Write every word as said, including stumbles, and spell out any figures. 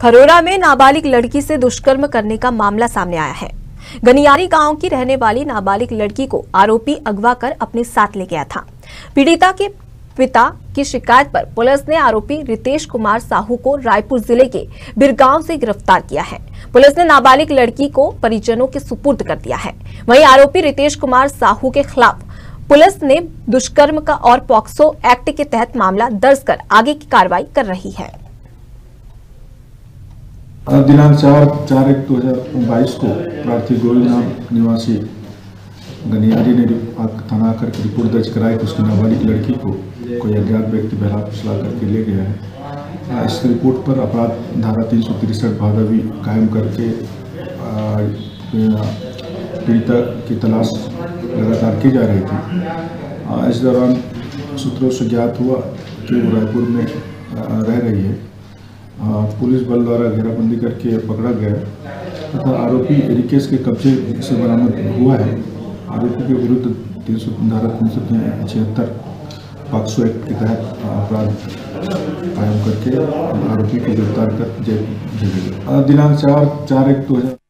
खरोरा में नाबालिग लड़की से दुष्कर्म करने का मामला सामने आया है। गनियारी गांव की रहने वाली नाबालिग लड़की को आरोपी अगवा कर अपने साथ ले गया था। पीड़िता के पिता की शिकायत पर पुलिस ने आरोपी रितेश कुमार साहू को रायपुर जिले के बिरगांव से गिरफ्तार किया है। पुलिस ने नाबालिग लड़की को परिजनों के सुपुर्द कर दिया है। वहीं आरोपी रितेश कुमार साहू के खिलाफ पुलिस ने दुष्कर्म का और पॉक्सो एक्ट के तहत मामला दर्ज कर आगे की कार्रवाई कर रही है। दिनांक चार चार एक दो हजार बाईस को प्रार्थी गोविंद नाम निवासी गनियारी ने थाना आकर के रिपोर्ट दर्ज कराई कि उसकी नाबालिग लड़की को कोई अज्ञात व्यक्ति बहला फुसला करके ले गया है। इस रिपोर्ट पर अपराध धारा तीन सौ तिरसठ भादवी कायम करके पीड़िता की तलाश लगातार की जा रही थी। इस दौरान सूत्रों से ज्ञात हुआ कि वो रायपुर में रह रही है। पुलिस बल द्वारा घेराबंदी करके पकड़ा गया तथा आरोपी रिकेश के कब्जे से बरामद हुआ है। आरोपी के विरुद्ध तीन सौ धारा तीन सौ छिहत्तर पॉक्सो एक्ट के तहत अपराध कायम करके आरोपी को गिरफ्तार कर जेल भेजा गया। दिनांक चार चार एक दो हजार